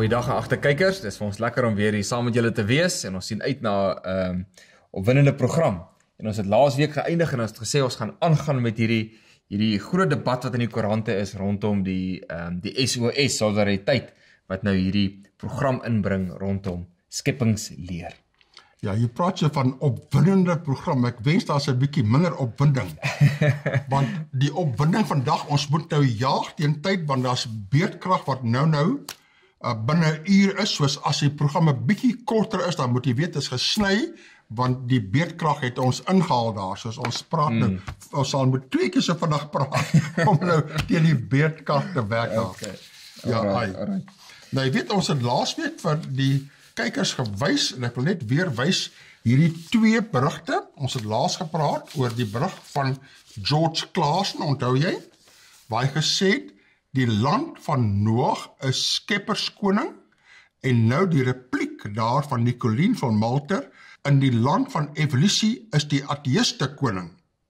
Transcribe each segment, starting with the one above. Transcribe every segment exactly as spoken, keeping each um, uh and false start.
Goeiedag aan agterkykers, dit is vir ons lekker om weer hier saam met julle te wees en ons sien uit na 'n um, opwindende program. En ons het laas week geëindig en ons het gesê ons gaan aangaan met hierdie hierdie groot debat wat in die koerante is rondom die um, die S O S solidariteit wat nou hierdie program inbring rondom skepingsleer. Ja, jy praat so van opwindende program. Ek wens daar's 'n bietjie minder opwinding. Want die opwinding vandag, ons moet nou jaag teen tyd want daar's beerdkrag wat nou nou uh, binne 'n uur is, soos as die program 'n bietjie korter is, dan moet jy weet dit is gesny, want die beerdkrag het ons ingehaal daar, soos ons praat mm. nou, ons sal moet twee keer so vandag praat, om nou teen die beerdkrag te werk daar. Okay. Ja, Alright, alright. Nou jy weet, ons het laasweek vir die kykers gewys, en ek wil net weer wys, hierdie twee berigte, ons het laas gepraat oor die berig van George Claassen, onthou jy, waar hy gesê het, die land van Noag is skepperskoning, en nou die repliek daar van Nicolien van Malter, in die land van evolusie is die ateïste koning.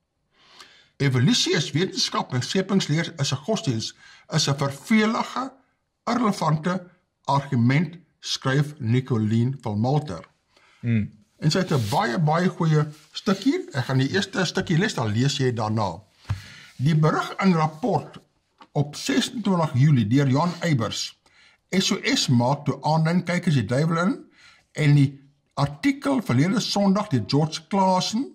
Evolusie is wetenskap en skepingsleer is 'n godsdienst, is 'n vervelige, irrelevante argument, skryf Nicolien van Malter. Hmm. En sy het 'n baie, baie goeie stukkie, ek gaan die eerste stukkie lees, dan lees jy daarna. Die berig in rapport op ses en twintig Julie deur Jan Eybers, S O S maak toe aanlyn kykers die duiwel in, en die artikel verlede Sondag deur George Claassen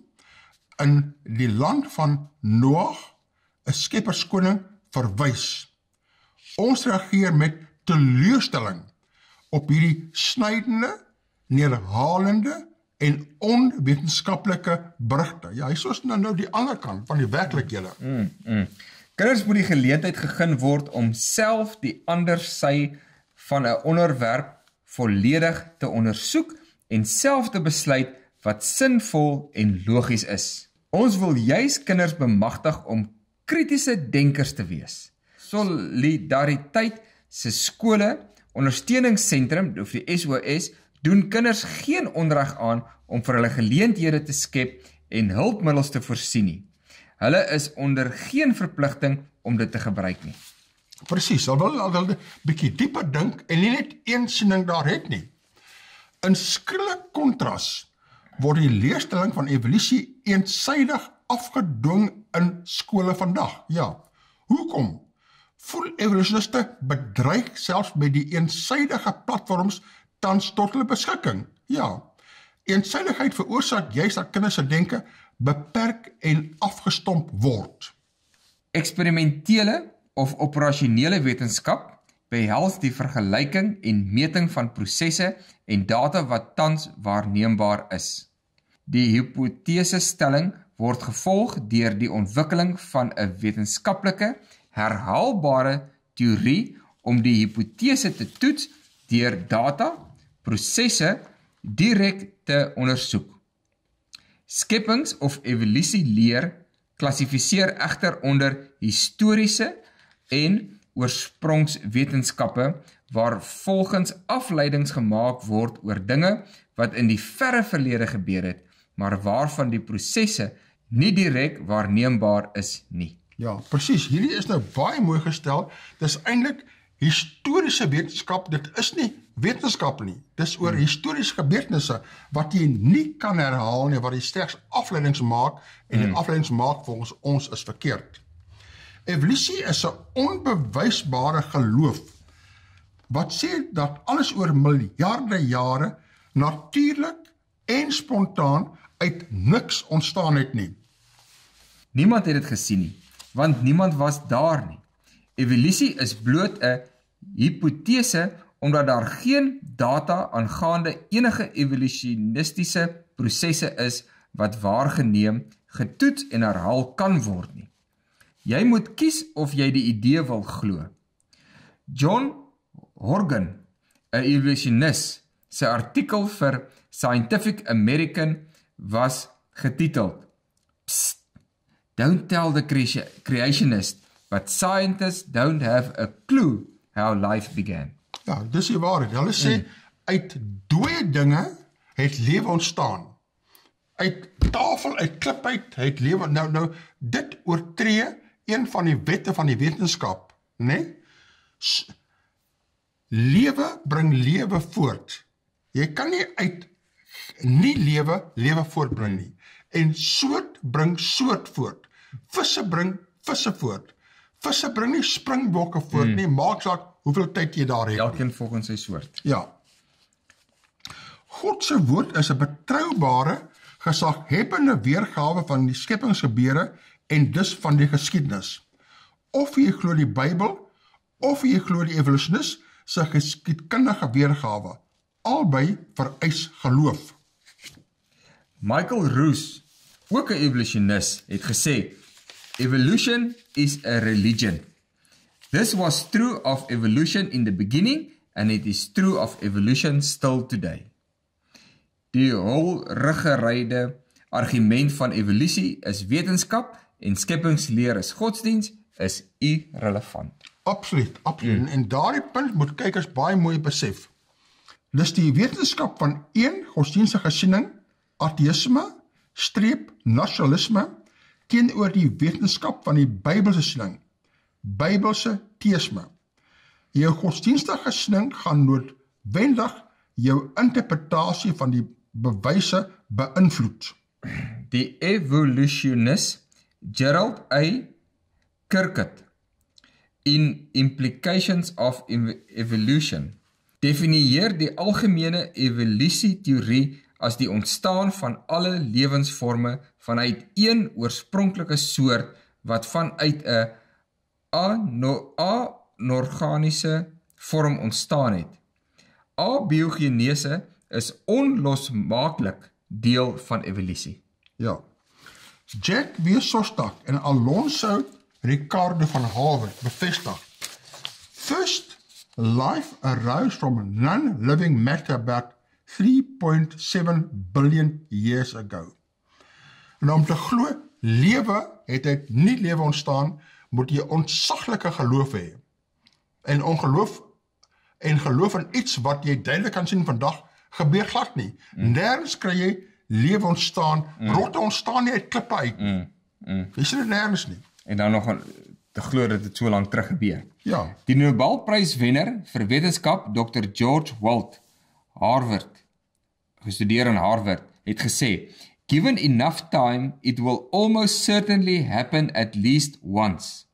in die land van Noag, 'n skepperskoning, verwys. Ons reageer met teleurstelling op hierdie snydende, neerhalende en onwetenskaplike berigte. Ja, hy is nou nou die ander kant van die werklikhede. Mm, mm. Kinders moet die geleentheid gegee word om self die ander sy van 'n onderwerp volledig te ondersoek en self te besluit wat sinvol en logies is. Ons wil juis kinders bemagtig om kritiese denkers te wees. Solidariteit se skole ondersteuningssentrum, of die S O S, doen kinders geen onreg aan om vir hulle geleenthede te skep en hulpmiddels te voorsien nie. Hulle is onder geen verpligting om dit te gebruik nie. Presies, hulle wil hulle 'n bietjie dieper dink en nie net een siening daar het nie. In skrille kontras word die leerstelling van evolusie eensydig afgedwing in skole vandag. Ja, hoekom? Voel evolusioniste bedreig selfs met die eensydige platforms tans tot hulle beskikking. Ja, eensydigheid veroorsaak juist dat kinders se denke beperk en afgestomp word. Eksperimentele of operasionele wetenskap behels die vergelyking en meting van prosesse en data wat tans waarneembaar is. Die hipotesestelling word gevolg deur die ontwikkeling van 'n wetenskaplike, herhaalbare teorie om die hipotese te toets deur data, prosesse direk te ondersoek. Skepings- of evolusieleer klassifiseer egter onder historiese en oorsprongswetenskappe waar volgens afleidings gemaak word oor dinge wat in die verre verlede gebeur het, maar waarvan die prosesse nie direk waarneembaar is nie. Ja, presies. Hierdie is nou baie mooi gestel. Dis eintlik historiese wetenskap, dit is nie wetenskap nie. Dis oor hmm. historiese gebeurtenisse wat jy nie kan herhaal nie, wat jy slegs afleidings maak en die hmm. afleidings maak volgens ons is verkeerd. Evolusie is 'n onbewysbare geloof wat sê dat alles oor miljarde jare natuurlik en spontaan uit niks ontstaan het nie. Niemand het dit gesien nie, want niemand was daar nie. Evolusie is bloot 'n hipotese omdat daar geen data aangaande enige evolutionistiese prosesse is wat waargeneem, getoets en herhaal kan word nie. Jy moet kies of jy die idee wil glo. John Horgan, 'n evolutionist, sy artikel vir Scientific American was getiteld Psst, don't tell the creationist, but scientists don't have a clue how life began. Ja, dis die waarheid. Hulle sê, mm. uit dooie dinge het lewe ontstaan. Uit tafel, uit klip uit, het lewe, nou, nou, dit oortree een van die wette van die wetenskap, né? Nee? lewe bring lewe voort. Jy kan nie uit nie lewe, lewe voortbring nie. En soort bring soort voort. Visse bring visse voort. Visse bring nie springbokke voort hmm. nie, maak saak hoeveel tyd jy daar het. Elkeen volgens sy soort. Ja. God se woord is 'n betroubare, gesaghebbende weergawe van die skepingsgebeure en dus van die geskiedenis. Of jy glo die Bybel, of jy glo die evolusionis se geskiedkundige weergawe. Albei vereis geloof. Michael Roos, ook 'n evolusionis, het gesê, evolution is a religion. This was true of evolution in the beginning, and it is true of evolution still today. Die holriggeryde argument van evolusie is wetenskap en skepingsleer is godsdiens is irrelevant. Absoluut, absoluut. Mm. En daardie punt moet kykers baie mooi besef. Dis die wetenskap van een godsdienstige siening, ateïsme, streep nasionalisme, teenoor die wetenskap van die Bybelse siening, Bybelse teïsme. Jou godsdienstige siening gaan noodwendig jou interpretasie van die bewyse beïnvloed. Die evolutionist Gerald A. Kirkett in Implications of Evolution definieer die algemene evolusieteorie as die ontstaan van alle lewensvorme vanuit een oorspronklike soort wat vanuit 'n anorganiese vorm ontstaan het. Abiogenese is onlosmaaklik deel van evolusie. Ja. Jack W. Szostak en Alonso Ricardo van Harvard bevestig. First, life arose from non-living matter about three point seven billion years ago. En om te glo, lewe het uit nie lewe ontstaan, moet jy ontsaglike geloof hê. En ongeloof en geloof in iets wat jy duidelik kan sien vandag, gebeur glad nie. Mm. Nergens kry jy lewe ontstaan, mm. rotte ontstaan nie uit klippe uit nie. Mm. Mm. Jy sien dit nergens nie. En dan nog te glo dat dit so lank terug gebeur. Ja. Die Nobelpryswenner vir wetenskap, dokter George Walt, Harvard, gestudeer in Harvard, het gesê, given enough time, it will almost certainly happen at least once.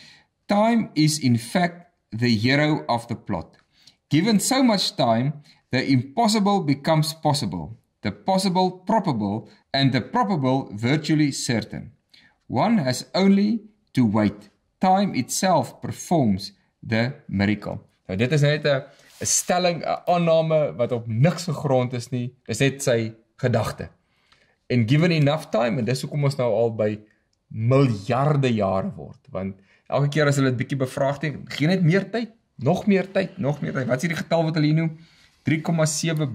Time is in fact the hero of the plot. Given so much time, the impossible becomes possible, the possible probable, and the probable virtually certain. One has only to wait. Time itself performs the miracle. Nou, dit is net 'n stelling, 'n aanname wat op niks gegrond is nie. Dis net sy gedagte. En given enough time, en dis hoekom ons nou al by miljarde jare word, want elke keer as hulle dit bietjie bevraagteken, gee net meer tyd, nog meer tyd, nog meer tyd. Wat is hierdie getal wat hulle hier noem? drie komma sewe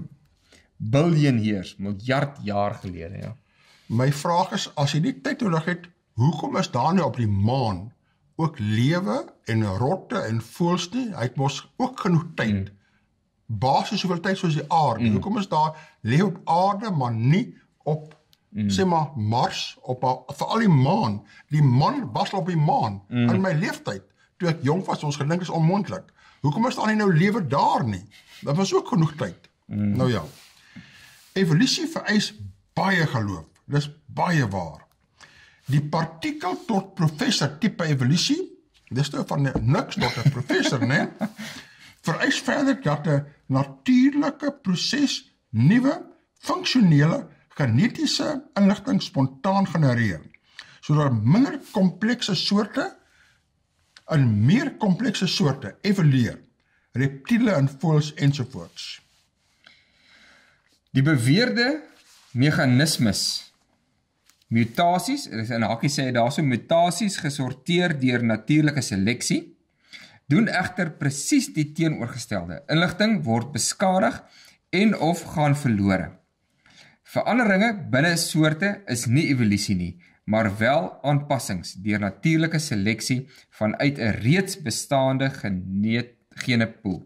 biljoen years, miljard jaar gelede, ja. My vraag is, as jy nie tyd nodig het, hoekom is daar nie op die maan ook lewe en rotte en voëls nie? Hy het mos ook genoeg tyd. Mm. Basies soveel tyd soos die aarde. Mm. Hoekom is daar lewe op aarde, maar nie op Mm. sê maar Mars, op veral die maan. Die man was op die maan. Mm. In my leeftyd, toe ek jong was, ons gedink is onmoontlik. Hoekom is daar nie nou lewe daar nie? Dat was ook genoeg tyd. Mm. Nou ja, evolusie vereis baie geloof. Dis baie waar. Die partikel tot professor tipe evolusie, dis nou van niks tot 'n professor, né? Vereis verder dat 'n natuurlike proses nuwe funksionele genetiese inligting spontaan genereer, sodat minder komplekse soorte in meer komplekse soorte evolueer, reptiele en voëls ensovoorts. Die beweerde meganismes, mutasies, in hakkie sê daar so mutasies gesorteer deur natuurlike seleksie, doen egter presies die teenoorgestelde. Inligting word beskadig en of gaan verlore. Veranderinge binne soorte is nie evolusie nie, maar wel aanpassings deur natuurlike seleksie vanuit 'n reeds bestaande genepool.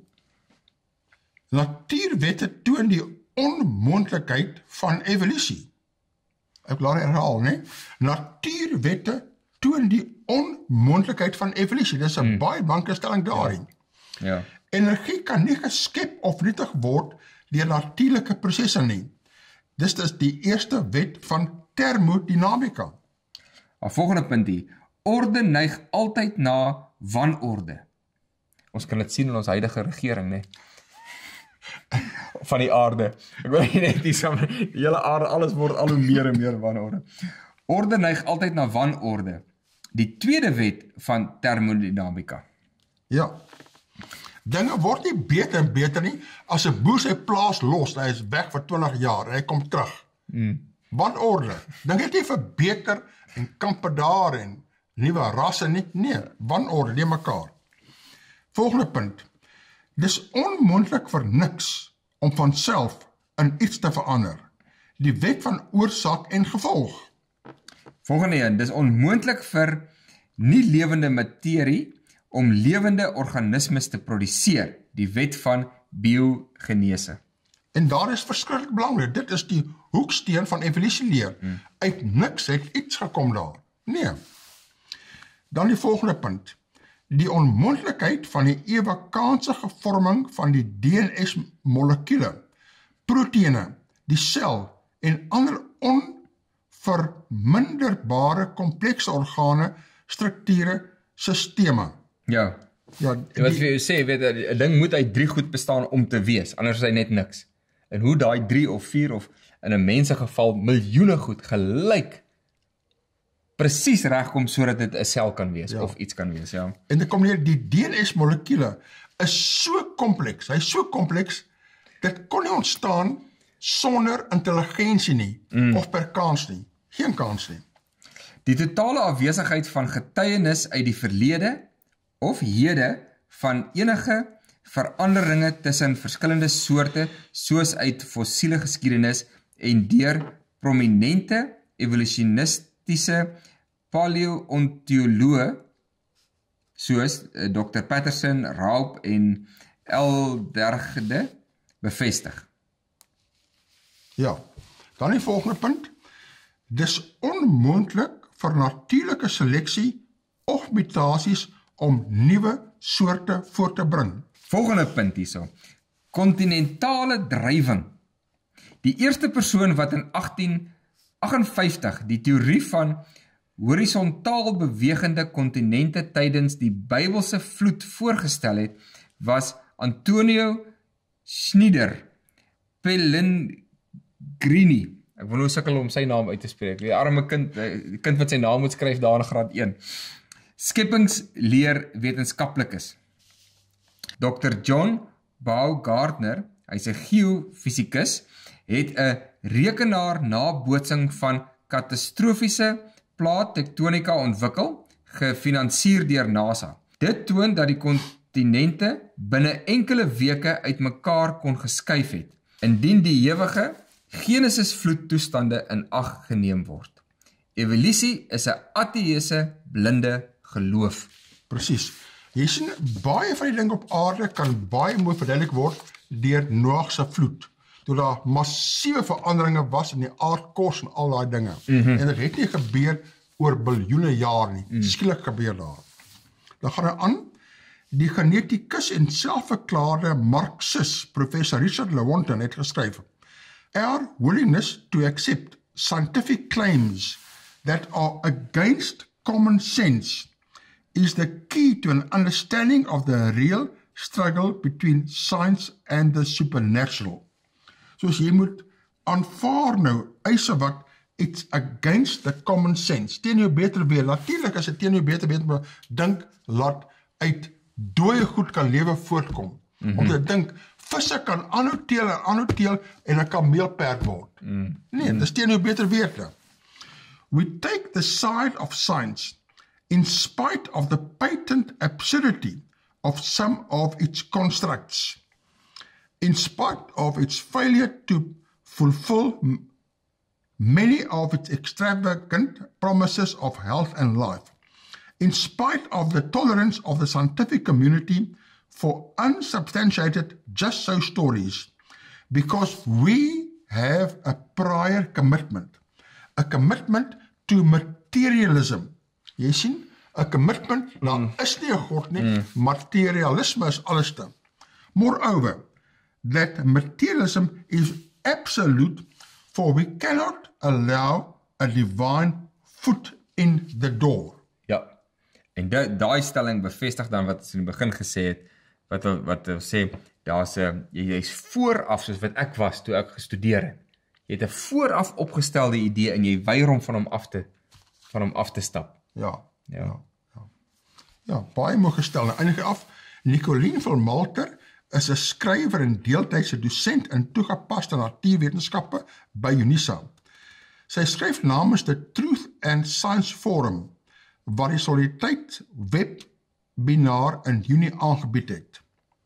Natuurwette toon die onmoontlikheid van evolusie. Ek laat herhaal, né? Natuurwette toon die onmoontlikheid van evolusie. Dis 'n hmm. baie belangrike stelling daarin. Ja. Ja. Energie kan nie geskep of nietig word deur natuurlike prosesse nie. Dis is die eerste wet van thermodynamika. Maar volgende punt hier. Orde neig altyd na wanorde. Ons kan dit sien in ons huidige regering, né? Van die aarde. Ek wil nie net die, samen, die hele aarde, alles word al hoe meer en meer wanorde. Orde neig altyd na wanorde. Die tweede wet van thermodynamika. Ja. Dinge word nie beter en beter nie, as 'n boer sy plaas los, hy is weg vir twintig jaar, en hy kom terug. Mm. Wanorde. Dinge het nie verbeter en kampe daar en nuwe rasse nie, nee, wanorde, nie mekaar. Volgende punt. Dis onmoontlik vir niks om van self in iets te verander. Die wet van oorsaak en gevolg. Volgende een, dis onmoontlik vir nie lewende materie om lewende organismes te produseer, die wet van biogenese. En daar is verskriklik belangrik, dit is die hoeksteen van evolutieleer. Hmm. Uit niks het iets gekom daar. Nee. Dan die volgende punt. Die onmoontlikheid van die ewekaanse vorming van die D N S-molekule, proteïene, die sel en ander onverminderbare komplekse organe, strukture, sisteme. Ja. Ja, die, wat vir jou sê, weet, 'n ding moet uit drie goed bestaan om te wees, anders is hy net niks. En hoe daai drie of vier of in 'n mens se geval miljoene goed gelyk presies regkom sodat dit 'n sel kan wees, ja. Of iets kan wees, ja. En dan kom neer, die D N S-molekule is so kompleks, hy is so kompleks, dit kon nie ontstaan sonder intelligensie nie, mm. of per kans nie, geen kans nie. Die totale afwesigheid van getuienis uit die verlede of hede van enige veranderinge tussen verskillende soorte, soos uit fossiele geskiedenis en deur prominente evolutionistiese paleontoloë, soos dokter Patterson, Raup en Eldergde bevestig. Ja, dan die volgende punt. Dis onmoontlik vir natuurlike seleksie of mutasies om nuwe soorte voor te bring. Volgende punt hierso. Kontinentale drywing. Die eerste persoon wat in agtien agtenvyftig die teorie van horisontaal bewegende kontinente tydens die Bybelse vloed voorgestel het, was Antonio Schneider Pellegrini. Ek wil nou sukkel om sy naam uit te spreek. Die arme kind, die kind wat sy naam moet skryf daar in graad een. Skepingsleer wetenskaplikes. dokter John Baumgartner, hy's 'n geofisikus, het 'n rekenaar nabootsing van katastrofiese plaattektonika ontwikkel, gefinansier deur NASA. Dit toon dat die kontinente binne enkele weke uitmekaar kon geskuif het, indien die ewige Genesis vloedtoestande in ag geneem word. Evolusie is 'n ateïse blinde geloof. Presies. Jy sien, baie van die dinge op aarde kan baie mooi verduidelik word deur Noag se vloed. Toe daar massiewe veranderinge was in die aardkos en al daai dinge. Mm-hmm. En dit het nie gebeur oor biljoene jaar nie. Mm. Skielik gebeur daar. Dan gaan hy aan, die genetikus en selfverklaarde Marxist, professor Richard Lewontin, het geskryf, our willingness to accept scientific claims that are against common sense is the key to an understanding of the real struggle between science and the supernatural. Soos jy moet aanvaar nou eise wat it's against the common sense. Teen jou beter weer. Natuurlik as dit teen jou beter weet, maar dink laat uit dooie goed kan lewe voortkom. Mm-hmm. Om te dink visse kan aanhou teel en aanhou teel en 'n kameelperd word. Mm. Nee, mm. dis teen jou beter wete. We take the side of science in spite of the patent absurdity of some of its constructs, in spite of its failure to fulfill many of its extravagant promises of health and life, in spite of the tolerance of the scientific community for unsubstantiated just so stories, because we have a prior commitment, a commitment to materialism. Jy sien, 'n commitment, daar is nie 'n God nie, mm. materialisme is alleste. Moreover, that materialism is absolute, for we cannot allow a divine foot in the door. Ja, en daai stelling bevestig dan wat ons in die begin gesê het, wat wat sê, daar's 'n jy's vooraf soos wat ek was toe ek gestudeer het. Jy het 'n vooraf opgestelde idee en jy weier om van hom af te van hom af te stap. Ja. Ja. Ja, ja. ja baie mooi gestel. Nou eindig af, Nicoline van Malter is 'n skrywer en deeltydse dosent in toegepaste natuurwetenskappe by Unisa. Sy skryf namens die Truth and Science Forum, waar die Solidariteit webinar in Junie aangebied het.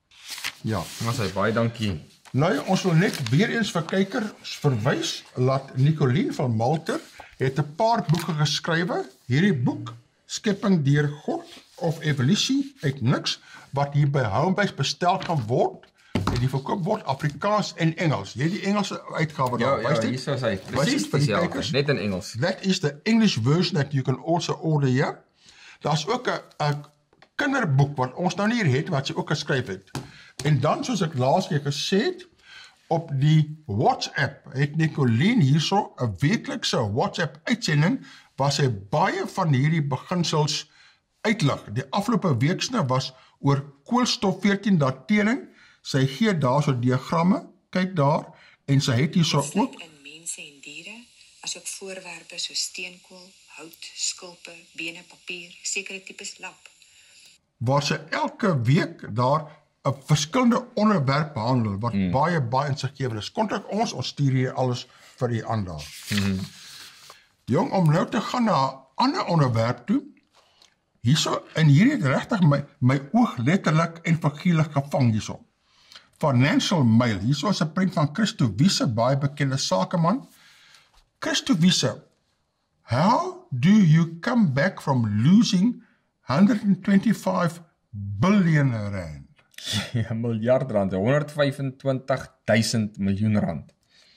Ja. Maar sy baie dankie. Nou, ons wil net weer eens vir kykers verwys, laat Nicoline van Malter het 'n paar boeke geskrywe. Hierdie boek, Skepping deur God of Evolusie uit niks, wat hier by Homebase bestel kan word, en die verkoop word Afrikaans en Engels. Jy het die Engelse uitgawe Ja, daar, ja, wys dit? hier sou sy. Wys Presies dit vir die dieselfde, kykers? net in Engels. That is the English version that you can also order here. Daar's ook 'n 'n kinderboek wat ons nou nie hier het, wat sy ook geskryf het. En dan, soos ek laas keer gesê het, op die WhatsApp het Nicoline hierso 'n weeklikse WhatsApp uitsending waar sy baie van hierdie beginsels uitlig. Die afgelope weeksne was oor koolstof veertien datering. Sy gee daarso diagramme, kyk daar, en sy het hierso ook in mense en diere, asook voorwerpe soos steenkool, hout, skulpe, bene, papier, sekere tipes lap. waar sy elke week daar 'n verskillende onderwerp behandel, wat mm. baie, baie insiggewend is. Kontak ons, ons stuur hier alles vir u aan daar. Mm-hmm. Jong, om nou te gaan na 'n ander onderwerp toe, hierso, en hier het regtig my, my oog letterlik en figuurlik gevang hierso. Financial Mail, hierso is 'n prent van Christo Wiese, baie bekende sakeman. Christo Wiese, how do you come back from losing one hundred twenty-five billion rand? Ja, miljard rand, honderd vyfentwintig duisend miljoen rand.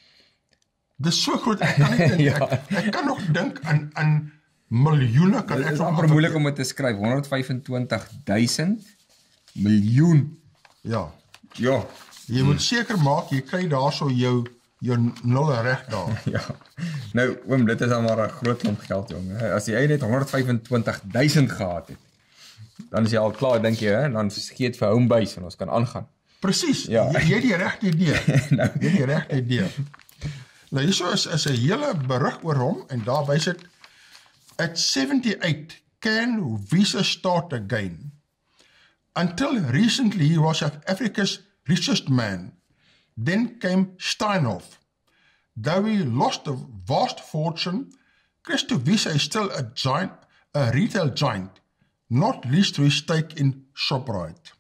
Dis so groot, ek kan nie dink, Ja. ek, ek kan nog dink in, in miljoene, kan Dit ek is nog amper moeilik om dit te skryf, honderd vyfentwintig duisend miljoen. Ja, Ja, jy moet seker maak, jy kry daarso jou, jou nulle reg daar. ja. Nou, oom, dit is dan maar 'n groot klomp geld, jong. As jy net honderd vyfentwintig duisend gehad het, dan is jy al klaar, dink jy, hè? Dan gee dit vir Homebase en ons kan aangaan. Precies, Ja. jy, jy het die regte idee. Nou. Jy het die regte idee. Nou hierso is, is 'n hele berig oor hom, en daar wys dit, at seventy-eight, can Wiese start again? Until recently he was South Africa's richest man. Then came Steinhoff. Though he lost a vast fortune, Christo Wiese is still a giant, a retail giant, not least through his stake in Shoprite.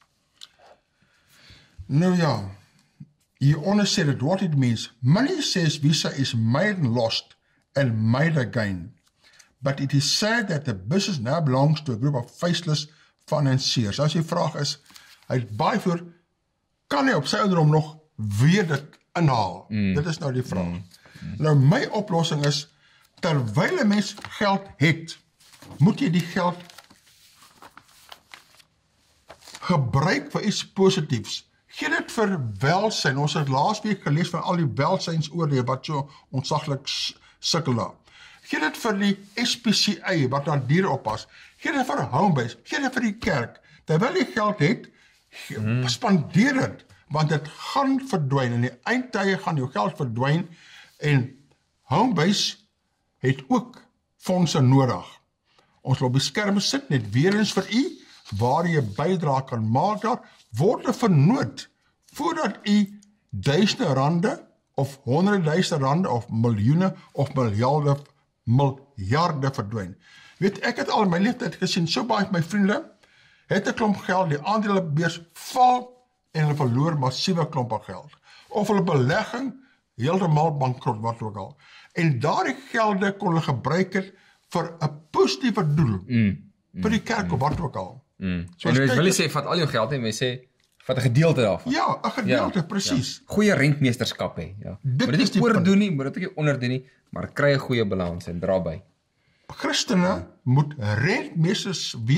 Nou ja, hieronder sê dit what it means. Money, says Wiese, is made and lost and made again. But it is said that the business now belongs to a group of faceless financiers. As die vraag is, hy het baie voor, kan hy op sy ouderdom nog weer dit inhaal? Mm. Dit is nou die vraag. Mm. Mm. Nou my oplossing is, terwyl 'n mens geld het, moet jy die geld gebruik vir iets positiefs. Gee dit vir welsyn. Ons het laas week gelees van al die welsynsoorlede wat so ontsaglik sukkel daar. Gee dit vir die S P C A wat daar diere oppas. Gee dit vir Homebase. Gee dit vir die kerk. Terwyl jy geld het, hmm. spandeer dit, want dit gaan verdwyn. In die eindtye gaan jou geld verdwyn en Homebase het ook fondse nodig. Ons wil op die skerm sit net weer eens vir u, waar jy 'n bydrae kan maak daar, word er vernoot, voordat u duisende rande, of honderde duisende rande, of miljoene, of miljarde, miljarde verdwyn. Weet, ek het al in my leeftyd gesien, so baie my vriende, het 'n klomp geld, die aandelebeurs val, en hulle verloor massiewe klompe geld. Of hulle belegging, heeltemal bankrot, wat ook al. En daardie gelde kon hulle gebruik het, vir 'n positiewe doel, mm, mm, vir die kerk, mm, of wat ook al. Mm. So en jy wil nie sê, vat al jou geld nie, maar jy sê, vat 'n gedeelte daarvan. Ja, 'n gedeelte, ja, presies. Ja. Goeie rentmeesterskap hê, ja. Dit moet is dit die nie punt. oordoen nie, moet dit ook nie onderdoen nie, maar kry 'n goeie balans en dra by. Christene moet rentmeesters wees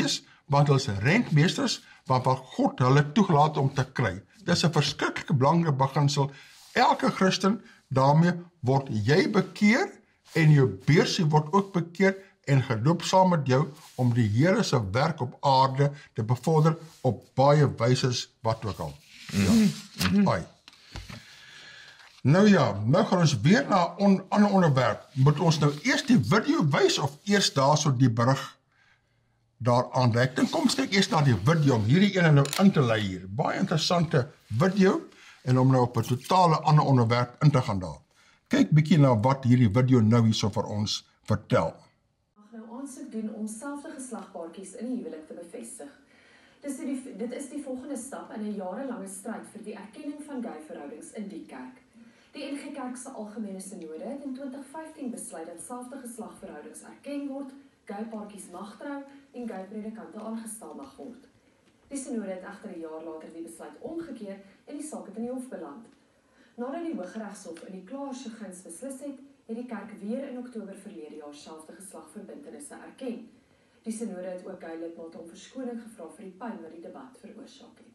want hulle is rentmeesters, want wat God hulle toegelaat om te kry. Dit is 'n verskriklike belangrike beginsel. Elke Christen, daarmee word jy bekeer en jou beursie word ook bekeer en gedoop saam met jou om die Here se werk op aarde te bevorder op baie wyse wat ook al. Ja. Ai. Nou ja, nou gaan ons weer na 'n on, ander onderwerp. Moet ons nou eers die video wys of eers daarso die berig daaraan reik? Dan kom kyk eers na die video om hierdie ene nou in te lei hier. Baie interessante video en om nou op 'n totale ander onderwerp in te gaan daar. Kyk bietjie na wat hierdie video nou hierso vir ons vertel. Mag nou aansoek doen om selfde geslagpaartjies in die huwelik te bevestig. Dis die, dit is die volgende stap in 'n jarelange stryd vir die erkenning van gay-verhoudings in die kerk. Die N G Kerk se Algemene Sinode het in twintig vyftien besluit dat selfde geslagverhoudings erken word, gay-paartjies mag trou en gay-predikante aangestel mag word. Die Sinode het egter 'n jaar later die besluit omgekeer en die saak het in die hof beland. Nadat die Hooggeregshof in die Klaarse guns beslis het, het die kerk weer in Oktober verlede jaar selfde geslagverbintenisse erken. Die Sinode het ook gay-lidmate om verskoning gevra vir die pyn wat die debat veroorsaak het.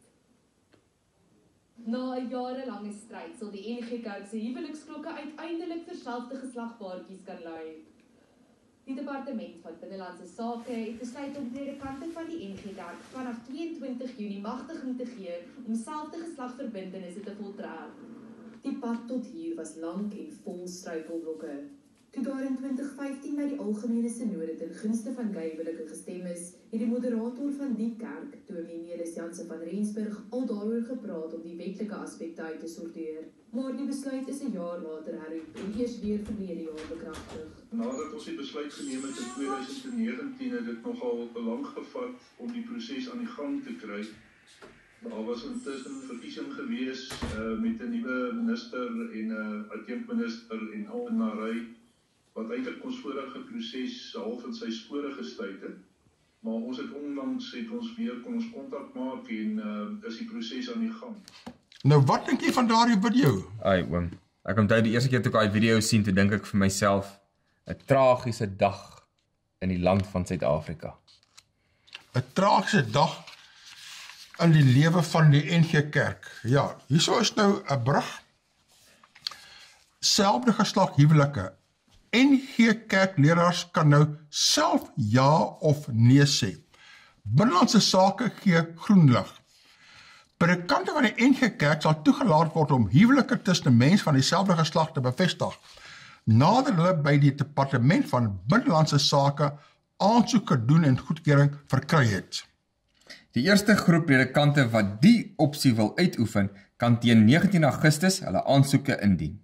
Na 'n jarelange stryd sal die N G Kerk se huweliksklokke uiteindelik vir selfde geslagpaartjies kan lui. Die Departement van Binnelandse Sake het besluit om predikante van die N G Kerk vanaf tweeëntwintig Junie magtiging te gee om selfde geslagverbintenisse te voltrek. Die pad tot hier was lank en vol struikelblokke. Toe daar in twintig vyftien by die Algemene Sinode ten gunste van gay-huwelike gestem is, het die moderator van die kerk, Dominee Nelis Jansen van Rensburg, al daaroor gepraat om die wetlike aspekte uit te sorteer. Maar die besluit is 'n jaar later herroep en eers weer verlede jaar bekragtig. Nadat ons die besluit geneem het in twintig negentien, het dit nogal lank gevat om die proses aan die gang te kry. Daar was intussen 'n verkiesing gewees uh, met 'n nuwe minister en 'n uh, adjunkminister en ambtenary, wat eintlik ons vorige proses half in sy spore gestuit het. Maar ons het onlangs het ons weer kon ons kontak maak en uh, is die proses aan die gang. Nou wat dink jy van daardie video? Ai oom, ek onthou die eerste keer toe ek daai video sien, toe dink ek vir myself, 'n tragiese dag in die land van Suid-Afrika. 'n Tragiese dag in die lewe van die N G Kerk. Ja, hierso is nou 'n brug. Selfde geslag huwelike. N G Kerkleraars kan nou self ja of nee sê. Binnelandse Sake gee groen lig. Predikante van die N G Kerk sal toegelaat word om huwelike tussen mense van dieselfde geslag te bevestig, nadat hulle by die Departement van Binnelandse Sake aansoek gedoen en goedkeuring verkry het. Die eerste groep predikante wat die opsie wil uitoefen, kan teen negentien Augustus hulle aansoeke indien.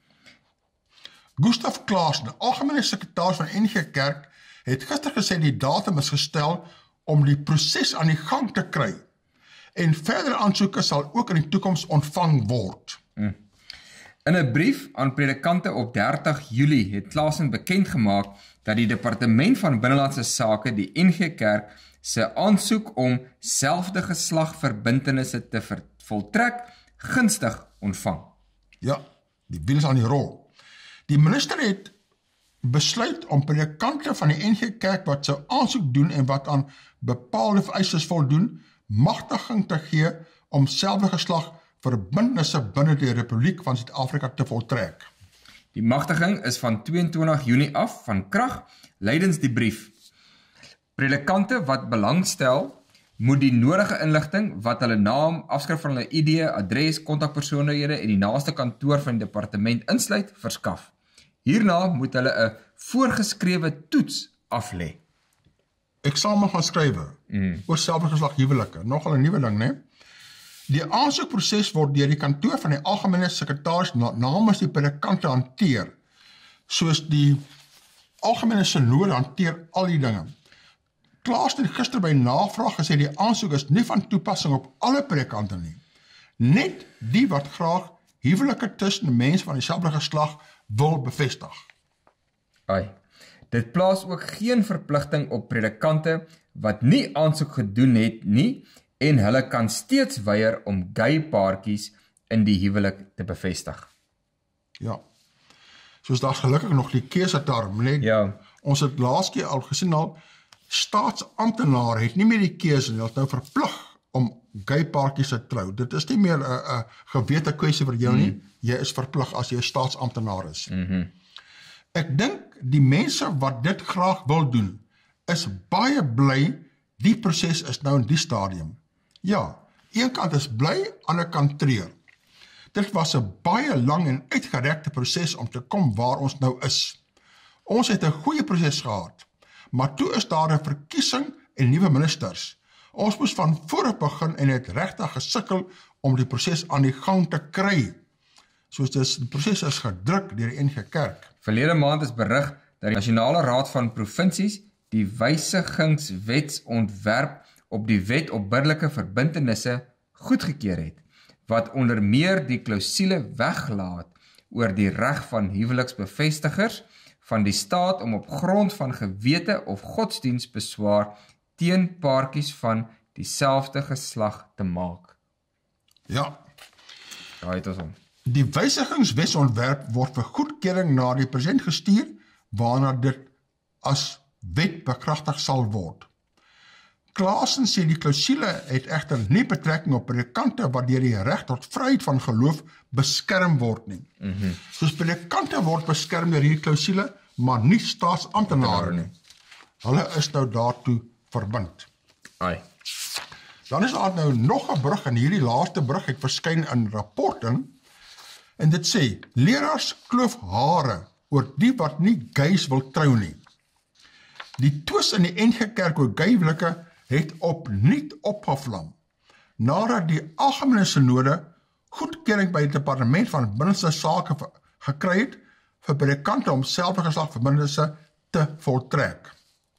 Gustav Klaassen, algemene sekretaris van N G Kerk, het gister gesê die datum is gestel om die proses aan die gang te kry en verdere aansoeke sal ook in die toekoms ontvang word. Mm. In 'n brief aan predikante op dertig Julie het Klaassen bekend gemaak dat die Departement van Binnelandse Sake die N G Kerk se aansoek om selfde geslagverbintenisse te voltrek gunstig ontvang. Ja, die wiel is aan die rol. Die minister het besluit om predikante van die N G Kerk wat sou aansoek doen en wat aan bepaalde vereistes voldoen, magtiging te gee om selfde geslag verbintenisse binne die Republiek van Suid-Afrika te voltrek. Die magtiging is van tweeëntwintig Junie af van krag, lydens die brief. Predikante wat belangstel, moet die nodige inligting wat hulle naam, afskrif van hulle I D, adres, kontakpersoonlikhede en die naaste kantoor van die departement insluit, verskaf. Hierna moet hulle 'n voorgeskrewe toets aflê. Eksamen gaan skrywe mm. oor selfde geslag huwelike, nogal 'n nuwe ding, né? Die aansoekproses word deur die kantoor van die algemene sekretaris namens die predikante hanteer, soos die algemene sinode hanteer al die dinge. Klaassen het gister by navraag gesê die aansoek is nie van toepassing op alle predikante nie, net die wat graag huwelike tussen mense van dieselfde geslag wil bevestig. Ai, dit plaas ook geen verpligting op predikante wat nie aansoek gedoen het nie en hulle kan steeds weier om gay paartjies in die huwelik te bevestig. Ja, soos daar gelukkig nog die keuse daar, net, ja. Ons het laas keer al gesien al, staatsamptenare het nie meer die keuse nie, hulle is nou verplig om gay paartjies te trou. Dit is nie meer 'n uh, uh, gewete kwessie vir jou nie, jy is verplig as jy 'n staatsamptenaar is. Mhm. Ek dink die mense wat dit graag wil doen, is baie bly die proses is nou in die stadium. Ja, een kant is bly, ander kant treur. Dit was 'n baie lang en uitgerekte proses om te kom waar ons nou is. Ons het 'n goeie proses gehad, maar toe is daar 'n verkiesing en nuwe ministers. Ons moes van voor begin en het regtig gesukkel om die proses aan die gang te kry. Soos dis, die proses is gedruk deur die N G Kerk. Verlede maand is berig dat die Nasionale Raad van Provinsies die wysigingswetsontwerp op die wet op burgerlike verbintenisse goedgekeur het, wat onder meer die klousule weglaat oor die reg van huweliksbevestigers van die staat om op grond van gewete of godsdienstbeswaar teen paartjies van dieselfde geslag te maak. Ja, Daar het ons om. die wysigingswetsontwerp word vir goedkeuring na die president gestuur, waarna dit as wet bekragtig sal word. Klaasen sê die klousule het egter nie betrekking op predikante wat deur die reg tot vryheid van geloof beskerm word nie. Mm-hmm. Soos predikante word beskerm deur hierdie klousule, maar nie staatsamptenare nie. Hulle is nou daartoe verbind. Ai. Dan is daar nou nog 'n brug, en hierdie laaste brug het verskyn in rapporte, en dit sê, leraars kloof hare oor die wat nie gays wil trou nie. Die twis in die N G Kerk oor gay-huwelike het opnuut opgevlam, nadat die algemene synode goedkeuring by die departement van binnenste sake gekry het vir predikante om selfde geslag verbintenisse te voltrek.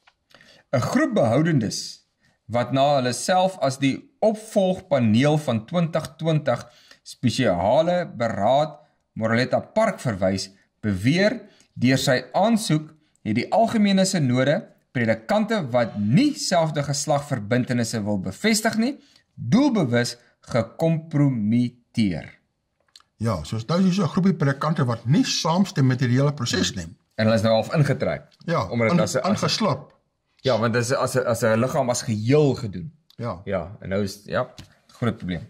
'n Groep behoudendes wat na hulle self as die opvolgpaneel van twintig twintig spesiale beraad Moreletta Park verwys, beweer deur sy aansoek het die algemene synode predikante wat nie selfde geslag verbintenisse wil bevestig nie, doelbewus gekompromiteer. Ja, soos nou is so 'n groepie predikante wat nie saamstem met die hele proses neem. En hulle is nou half ingetrek. Ja, omdat dit as 'n ingeslip. Ja, want dit is as 'n as 'n liggaam as geheel gedoen. Ja. Ja, en nou is ja, groot probleem.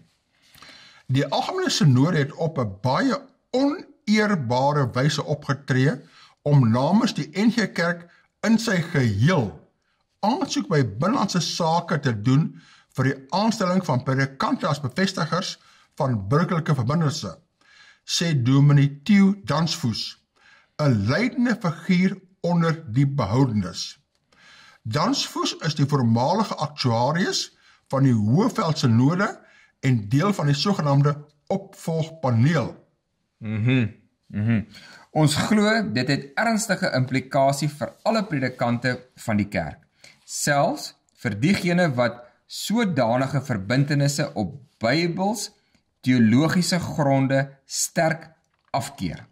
Die algemene synode het op 'n baie oneerbare wyse opgetree om namens die N G Kerk in sy geheel aansoek by binnelandse sake te doen vir die aanstelling van predikante as bevestigers van burgerlike verbintenisse, sê Dominee Theo Dansvoos, 'n leidende figuur onder die behoudenis. Dansvoos is die voormalige aktuarius van die Hoëveld Synode en deel van die sogenaamde opvolgpaneel. Mhm. Mhm. Ons glo dit het ernstige implikasie vir alle predikante van die kerk, selfs vir diegene wat sodanige verbintenisse op Bybels teologiese gronde sterk afkeer.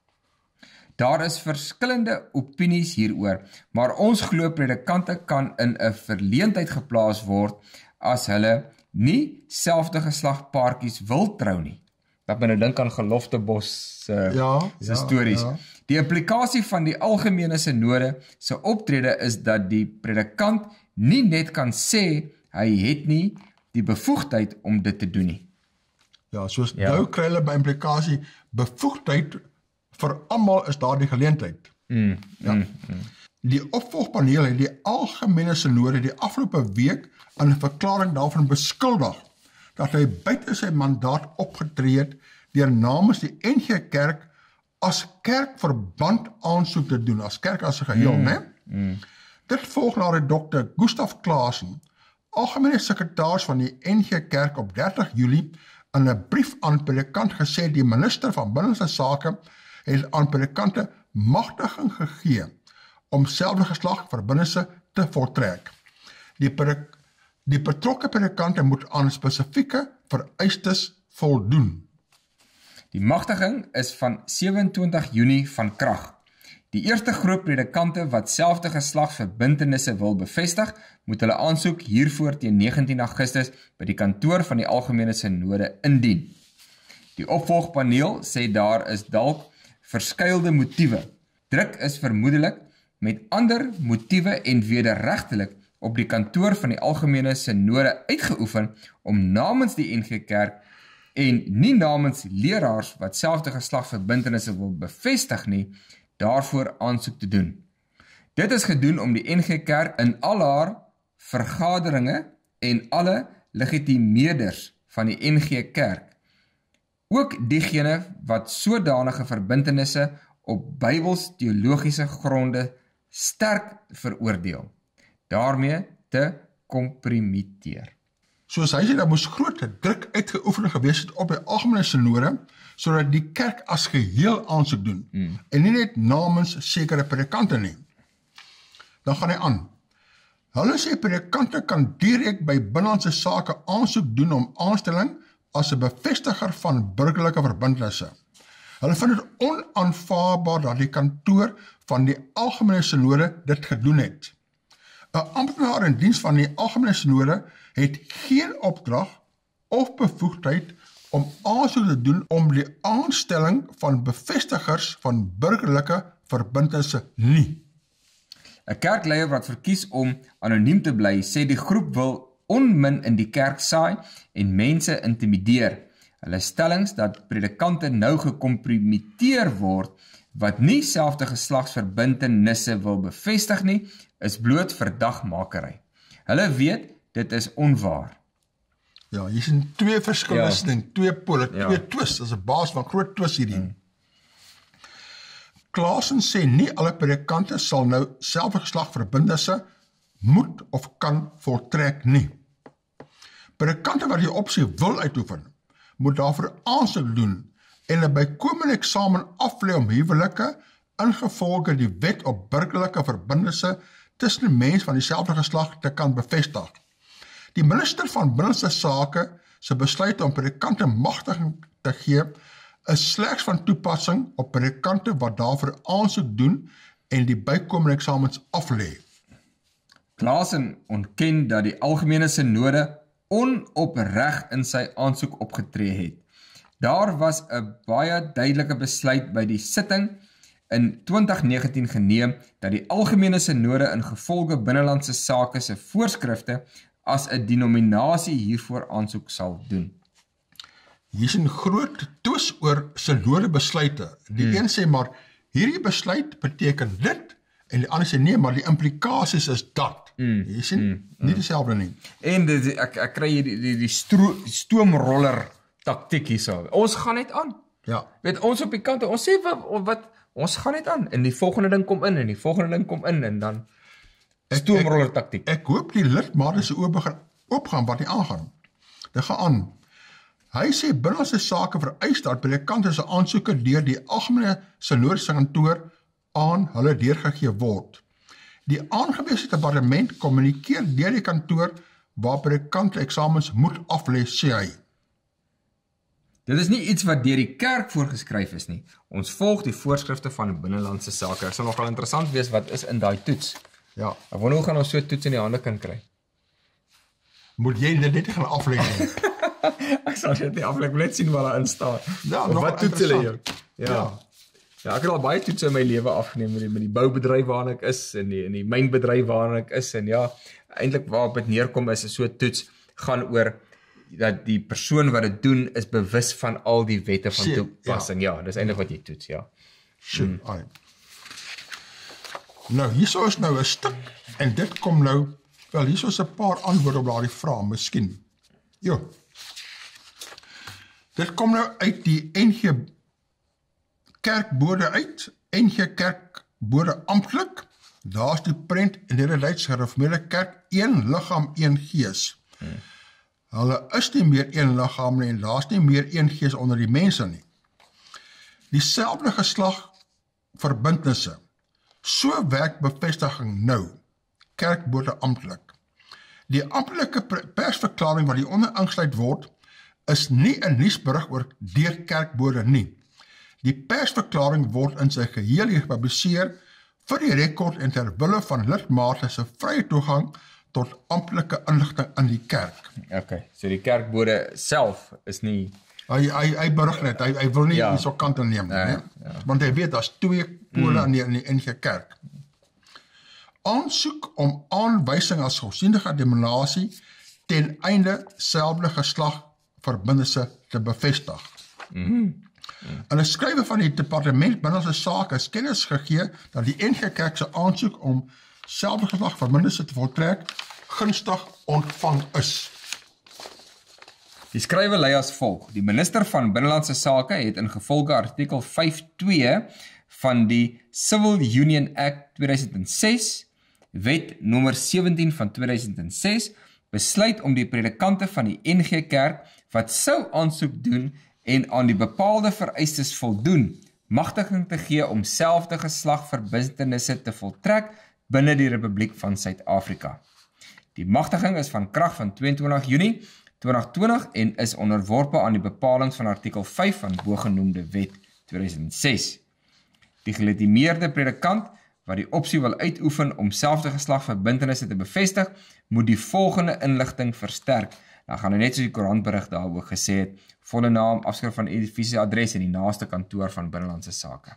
Daar is verskillende opinies hieroor, maar ons glo predikante kan in 'n verleentheid geplaas word as hulle nie selfde geslag paartjies wil trou nie. Dat my nou dink aan Geloftebos se uh, Ja, se ja, stories. ja. Die implikasie van die algemene synode se optrede is dat die predikant nie net kan sê hy het nie die bevoegdheid om dit te doen nie. Ja, soos Ja. nou kry hulle by implikasie bevoegdheid vir almal is daar die geleentheid. Mm, Ja. mm, mm. Die opvolgpaneel het die algemene synode die afgelope week in 'n verklaring daarvan beskuldig dat hy buite sy mandaat opgetree het deur namens die N G Kerk as kerkverband aansoek te doen, as kerk as 'n geheel, mm, né? Mm. Dit volg nadat dokter Gustaf Klaasen, algemene sekretaris van die N G Kerk op dertig Julie in 'n brief aan predikant gesê die minister van Binnenlandse Sake het aan predikante magtiging gegee om selfde geslag verbintenisse te voltrek. Die, predik, die betrokke predikante moet aan spesifieke vereistes voldoen. Die magtiging is van sewe-en-twintig Junie van krag. Die eerste groep predikante wat selfde geslag verbintenisse wil bevestig, moet hulle aansoek hiervoor teen negentien Augustus by die kantoor van die algemene synode indien. Die opvolgpaneel sê daar is dalk verskeidelde motiewe. Druk is vermoedelik met ander motiewe en wederregtelik op die kantoor van die Algemene Sinode uitgeoefen om namens die N G Kerk en nie namens leraars wat selfde geslagsverbintenisse wil bevestig nie, daarvoor aansoek te doen. Dit is gedoen om die N G Kerk in al haar vergaderinge en alle legitimeerders van die N G Kerk, ook diegene wat sodanige verbintenisse op Bybels teologiese gronde sterk veroordeel, daarmee te kompromiteer. Soos hy sê, daar moes groot druk uitgeoefen gewees het op die Algemene Sinode, sodat die kerk as geheel aansoek doen, hmm. en nie net namens sekere predikante nie. Dan gaan hy aan. Hulle sê predikante kan direk by binnelandse sake aansoek doen om aanstelling as 'n bevestiger van burgerlike verbintenisse. Hulle vind dit onaanvaarbaar dat die kantoor van die Algemene Sinode dit gedoen het. 'n Amptenaar in diens van die Algemene Sinode het geen opdrag of bevoegdheid om aansoek te doen om die aanstelling van bevestigers van burgerlike verbintenisse nie. 'n Kerkleier wat verkies om anoniem te bly, sê die groep wil onmin in die kerk saai en mense intimideer. Hulle stellings dat predikante nou gekompromiteer word wat nie selfde geslagsverbintenisse wil bevestig nie, is bloot verdagmakery. Hulle weet dit is onwaar. Ja, hier sien twee verskillende Ja. ding, twee pole, Ja. twee twists, dit is 'n baas van groot twist hierdie. Hmm. Klaasen sê nie alle predikante sal nou selfde geslagsverbintenisse moet of kan voltrek nie. Predikante wat die opsie wil uitoefen, moet daarvoor aansoek doen en 'n bykomende eksamen aflê om huwelike, ingevolge die wet op burgerlike verbintenisse tussen mense van dieselfde geslag te kan bevestig. Die minister van Binnelandse Sake se besluit om predikante magtiging te gee, is slegs van toepassing op predikante wat daarvoor aansoek doen en die bykomende eksamens aflê. Klaasen ontken dat die Algemene Sinode onopreg in sy aansoek opgetree het. Daar was 'n baie duidelike besluit by die sitting in twintig negentien geneem dat die Algemene Sinode in gevolge binnelandse sake se voorskrifte as 'n denominasie hiervoor aansoek sal doen. Hier is 'n groot twis oor sinode besluite. Die hmm. een sê maar hierdie besluit beteken dit en die ander sê nee, maar die implikasies is dat. Mm. Jy sien, mm. nie dieselfde nie. En dit, ek, ek kry hier die, die, die, stro, die stoomroller taktiek hierso. Ons gaan net aan. Ja. Weet ons op die kant, ons sê wat, wat ons gaan net aan en die volgende ding kom in en die volgende ding kom in en dan stoomroller taktiek. Ek, ek, ek hoop die lidmate se oë begin oopgaan wat nie aangaan. Dit gaan aan. Hy sê binnelandse sake vereis dat predikante se aansoeke deur die Algemene Sinode se kantoor aan hulle deurgegee word. Die aangewese departement kommunikeer deur die kantoor waar predikante eksamens moet aflê, sê hy. Dit is nie iets wat deur die kerk voorgeskryf is nie. Ons volg die voorskrifte van binnelandse sake. Dit sal nogal interessant wees wat is in daai toets. Ja. Ek wonder hoe gaan ons so 'n toets in die hande kan kry. Moet jy dit net gaan aflê nie? Ek sal dit nie aflê, ek wil net sien wat daar in staan. Ja, of wat toets hulle jou? Ja. ja. Ja, ek het al baie toetse in my lewe afgeneem met die, met die boubedryf waarin ek is en die, en die mynbedryf waarin ek is en ja, eintlik waarop dit neerkom is, is so 'n toets gaan oor dat die persoon wat dit doen is bewus van al die wette van toepassing. Ja, ja dis eintlik wat jy toets, ja. Hmm. Nou, hierso is nou 'n stuk en dit kom nou, wel hierso is 'n paar antwoorde op daardie vrae, miskien. Jo. Dit kom nou uit die N G Kerkbode uit, N G Kerkbode amptelik, daar is die prent in die Nederduitse Gereformeerde Kerk, een liggaam, een gees. Hmm. Hulle is nie meer een liggaam nie, en daar is nie meer een gees onder die mense nie. Dieselfde geslag verbintenisse, so werk bevestiging nou, Kerkbode amptelik. Die amptelike persverklaring wat hieronder ingesluit word, is nie 'n nuusberig oor deur Kerkbode nie. Die persverklaring word in sy geheel gepubliseer vir die rekord en ter wille van lidmate se vrye toegang tot amptelike inligting in die kerk. Okay, so die Kerkbode self is nie... Hy, hy, hy berig net, hy, hy wil nie ja. hierso kant neem, ja, nee? ja. Want hy weet, daar's twee pole mm. in die, in die N G Kerk. aansoek om aanwysing as godsdienstige denominasie ten einde selfde geslagverbintenisse te bevestig. Mm. In 'n skrywe van die Departement Binnelandse Sake is kennis gegee dat die N G Kerk se aansoek om selfde geslagverbintenisse te voltrek gunstig ontvang is. Die skrywe lei as volg: Die minister van Binnelandse Sake het ingevolge artikel vyf twee van die Civil Union Act tweeduisend ses, wet nommer sewentien van tweeduisend ses, besluit om die predikante van die N G Kerk wat sou aansoek doen en aan die bepaalde vereistes voldoen, magtiging te gee om selfde geslagverbintenisse te voltrek binne die Republiek van Suid-Afrika. Die magtiging is van krag van tweeëntwintig Junie tweeduisend twintig en is onderworpe aan die bepalings van artikel vyf van bogenoemde wet tweeduisend ses. Die gelegitimeerde predikant wat die opsie wil uitoefen om selfde geslagverbintenisse te bevestig, moet die volgende inligting versterk. Nou gaan nou net soos die koerantberig daar ook gesê het, volle naam, afskrif van fisiese adres en die naaste kantoor van Binnelandse Sake.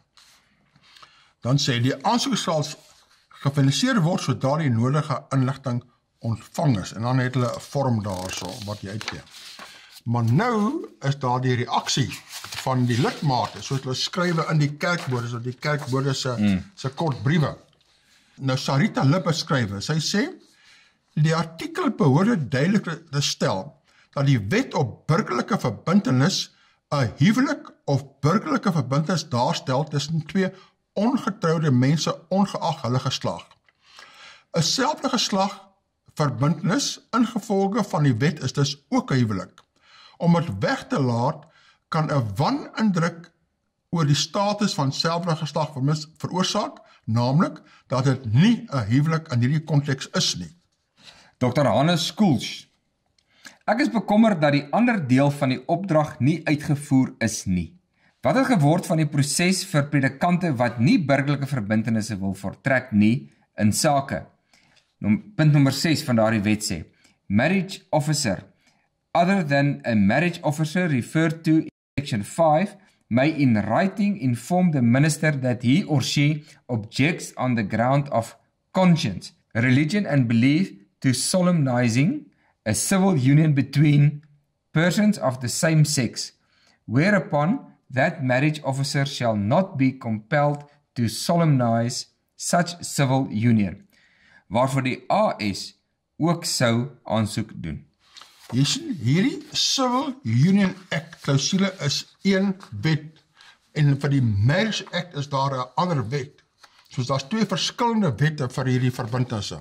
Dan sê die aansoek sal gefinaliseer word sodra die nodige inligting ontvang is. En dan het hulle 'n vorm daarso wat jy uitgee. Maar nou is daar die reaksie van die lidmate, soos hulle skrywe in die kerkbode, so die kerkbode se mm. se kort briewe. Nou Sarita Lippe skrywe, sy sê, die artikel behoort duidelik te stel dat die wet op burgerlike verbintenis 'n huwelik of burgerlike verbintenis daarstel tussen twee ongetroude mense ongeag hulle geslag. 'n Selfde geslag verbintenis ingevolge van die wet is dus ook 'n huwelik. Om dit weg te laat, kan 'n wanindruk oor die status van selfde geslag veroorsaak, naamlik dat dit nie 'n huwelik in hierdie konteks is nie. dokter Hannes Skoels: Ek is bekommerd dat die ander deel van die opdrag nie uitgevoer is nie. Wat het geword van die proses vir predikante wat nie burgerlike verbintenisse wil voortrek nie in sake? Punt nommer ses van daardie wet sê, marriage officer, other than a marriage officer referred to in section five, may in writing inform the minister that he or she objects on the ground of conscience, religion and belief to solemnizing a civil union between persons of the same sex, whereupon that marriage officer shall not be compelled to solemnize such civil union, waarvoor die A S ook sou aansoek doen. Jy sien, hierdie Civil Union Act klausule is een wet, en vir die Marriage Act is daar 'n ander wet. So daar's twee verskillende wette vir hierdie verbintenisse.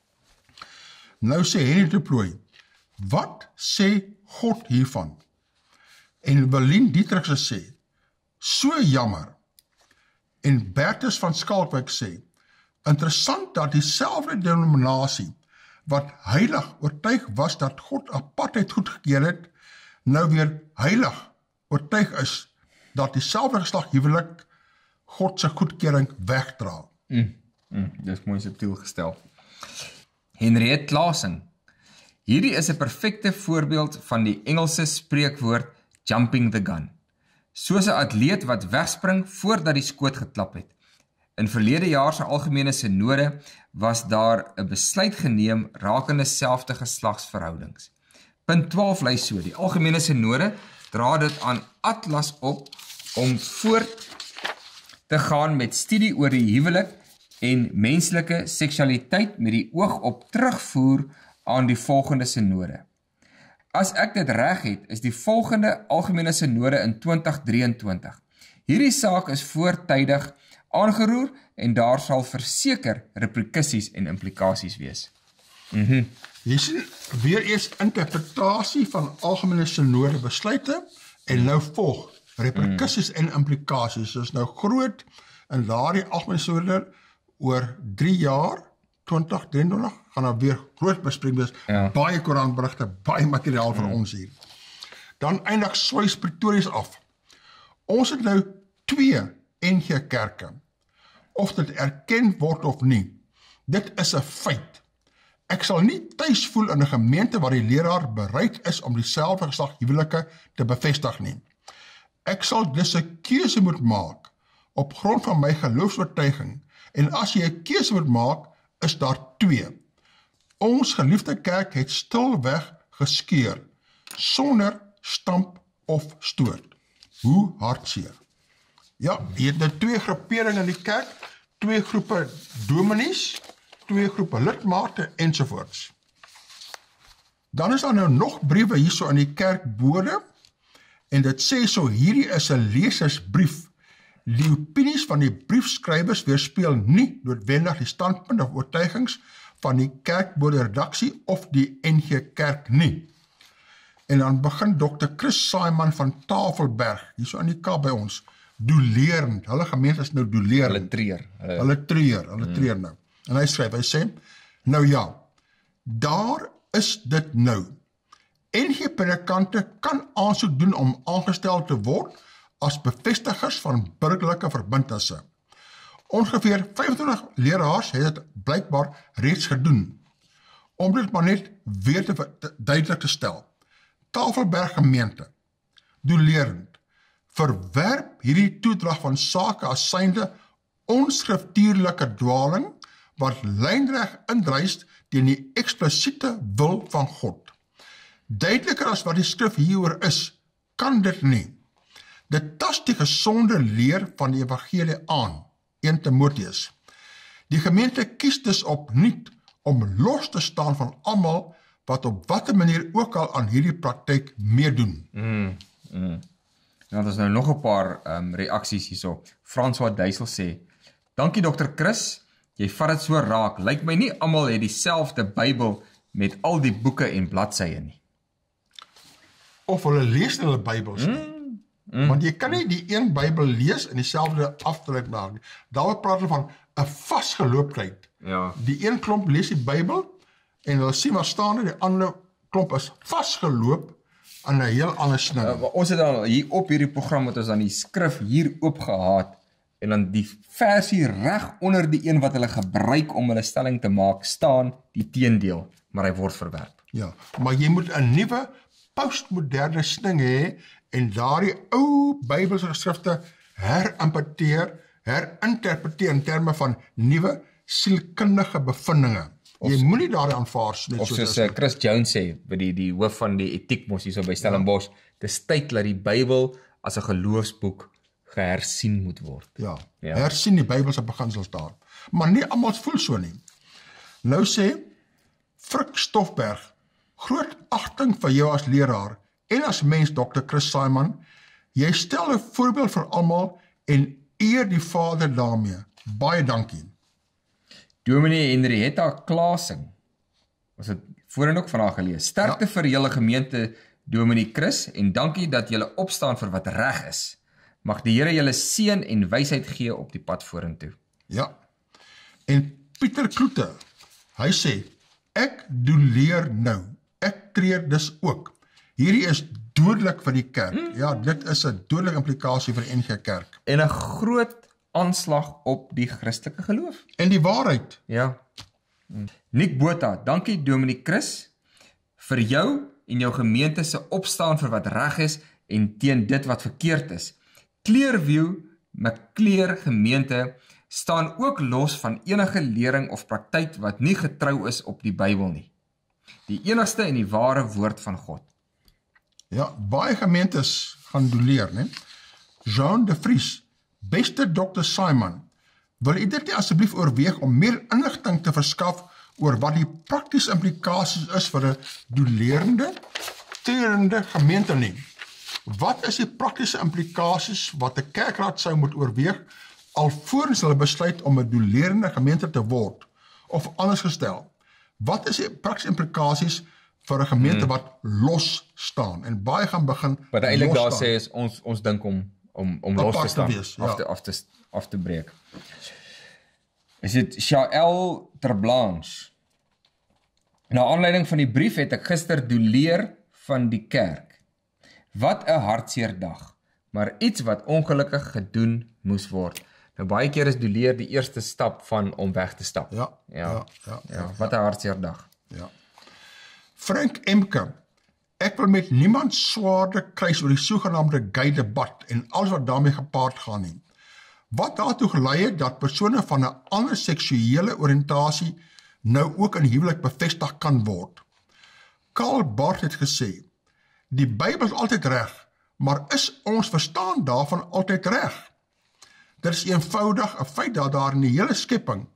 Nou sê Henny de Plooy, wat sê God hiervan? En Wilien Dietrichse sê, so jammer. En Bertus van Skalkwyk sê, interessant dat dieselfde denominasie wat heilig oortuig was dat God apartheid goedgekeur het, nou weer heilig oortuig is dat dieselfde geslag huwelik God se goedkeuring wegdra. Mm, mm, dis mooi subtiel gestel. Henriette Claassen: Hierdie is 'n perfekte voorbeeld van die Engelse spreekwoord jumping the gun. Soos 'n atleet wat wegspring voordat die skoot geklap het. In verlede jaar se algemene synode was daar 'n besluit geneem rakende selfde geslagsverhoudings. Punt twaalf lei so: die algemene synode dra dit aan Atlas op om voort te gaan met studie oor die huwelik en menslike seksualiteit met die oog op terugvoer aan die volgende synode. As ek dit reg het, is die volgende algemene synode in twintig drieëntwintig. Hierdie saak is voortydig aangeroer en daar sal verseker reperkusies en implikasies wees. Mhm. Jy sien weer eers interpretasie van algemene synode besluite en nou volg reperkusies mm. en implikasies. Dit is nou groot in daardie algemene synode oor drie jaar, twintig drieëntwintig, gaan daar weer groot bespreking wees, ja. Baie koerantberigte, baie materiaal mm. vir ons hier. Dan eindig Swys Pretorius af. Ons het nou twee N G kerke. Of dit erken word of nie, dit is 'n feit. Ek sal nie tuis voel in 'n gemeente waar die leraar bereid is om dieselfde geslag huwelike te bevestig nie. Ek sal dus 'n keuse moet maak op grond van my geloofsoortuiging, en as jy 'n keuse moet maak, is daar twee. Ons geliefde kerk het stilweg geskeur, sonder stamp of stoot. Hoe hartseer. Ja, jy het nou twee groeperinge in die kerk, twee groepe dominees, twee groepe lidmate ensovoorts. Dan is daar nou nog briewe hierso in die kerkbode, en dit sê so, hierdie is 'n lesersbrief. Die opinies van die briefskrywers weerspieël nie noodwendig die standpunt of oortuigings van die kerkbode redaksie of die N G Kerk nie. En dan begin dokter Chris Simon van Tafelberg, hierso in die Kaap by ons, doelerend, hulle gemeente is nou doelerend. Hulle treur. Hulle, hulle treur, hulle mm. treur nou. En hy skryf, hy sê, nou ja, daar is dit nou. N G predikante kan aansoek doen om aangestel te word as bevestigers van burgerlike verbintnisse. Ongeveer vyfentwintig leraars het dit blykbaar reeds gedoen. Om dit maar net weer te, te duidelik te stel. Tafelberg gemeente, doelerend, verwerp hierdie toedrag van sake as synde onskriftuurlike dwaling, wat lynreg indruis teen die eksplisiete wil van God. Duideliker as wat die skrif hieroor is, kan dit nie. Dit tas die gesonde leer van die evangelie aan, Eerste Timoteus. Die gemeente kies dus opnuut om los te staan van almal wat op watter manier ook al aan hierdie praktyk meedoen. Mm, mm. Nou, daar is nou nog 'n paar um, reaksies hierso. François Duisel sê, dankie dokter Chris, jy vat dit so raak. Lyk my nie almal het dieselfde Bybel met al die boeke en bladsye nie. Of hulle lees hulle Bybels nie. Mm, mm, Want jy kan nie die een Bybel lees en dieselfde afdruk maak nie. Daar praat hulle van 'n vasgelooptheid. Ja. Die een klomp lees die Bybel en hulle sien maar staan er, die ander klomp is vasgeloop aan 'n heel ander sning. Uh, ons het dan hier op hierdie program het ons dan die skrif hier oopgehaat en dan die versie reg onder die een wat hulle gebruik om hulle stelling te maak staan die teendeel, maar hy word verwerp. Ja, maar jy moet 'n nuwe postmoderne sning hê en daardie ou Bybelse geskrifte herinterpreteer, herinterpreteer in terme van nuwe sielkundige bevindinge. Jy moenie daardie aanvaar net of so soos uh, Chris Jones sê, by die die hoof van die etiek mos hierso by Stellenbosch, ja. Dis tyd dat die Bybel as 'n geloofsboek gehersien moet word. Ja, ja. hersien die Bybelse beginsels daar. Maar nie almal voel so nie. Nou sê Frik Stoffberg, groot agting vir jou as leraar en as mens dokter Chris Simon, jy stel 'n voorbeeld vir almal en eer die Vader daarmee. Baie dankie. Dominee Henrietta Klasing, was het voorheen ook van haar gelees. Sterkte ja. vir julle gemeente, Dominee Chris, en dankie dat julle opstaan vir wat reg is. Mag die Here julle seën en wysheid gee op die pad vorentoe. Ja, en Pieter Kloete, hy sê, ek doeleer nou, ek treur dus ook. Hierdie is dodelik vir die kerk. Mm. Ja, dit is 'n dodelike implikasie vir die N G Kerk. En 'n groot aanslag op die Christelike geloof. En die waarheid. Ja. Nick Botha, dankie Dominee Chris, vir jou en jou gemeente se opstaan vir wat reg is en teen dit wat verkeerd is. Clearview, Maclear gemeente, staan ook los van enige lering of praktyk wat nie getrou is op die Bybel nie. Die enigste en die ware woord van God. Ja, baie gemeentes gaan doeleer, né? Jean de Vries, beste dokter Simon, wil u dit nie asseblief oorweeg om meer inligting te verskaf oor wat die praktiese implikasies is vir 'n doelerende, treurende gemeente nie? Wat is die praktiese implikasies wat 'n kerkraad sou moet oorweeg alvorens hulle besluit om 'n doelerende gemeente te word? Of anders gestel, wat is die praktiese implikasies vir 'n gemeente hmm. wat los staan? En baie gaan begin wat eintlik daar sê is ons ons dink om om om los te staan, te wees, ja. af te af te af te breek. Is dit Shael Terblanche? Na aanleiding van die brief het ek gister doeleer van die kerk. Wat 'n hartseer dag, maar iets wat ongelukkig gedoen moes word. Nou baie keer is doeleer die eerste stap van om weg te stap. Ja. Ja. ja, ja, ja, ja wat 'n hartseer dag. Ja. Frank Emke, ek wil met niemand swaarde kruis oor die sogenaamde gay debat en alles wat daarmee gepaard gaan nie. Wat daartoe gelei het dat persone van 'n ander seksuele oriëntasie nou ook in huwelik bevestig kan word. Karl Barth het gesê, die Bybel is altyd reg, maar is ons verstaan daarvan altyd reg? Dit is eenvoudig 'n feit dat daar in die hele skepping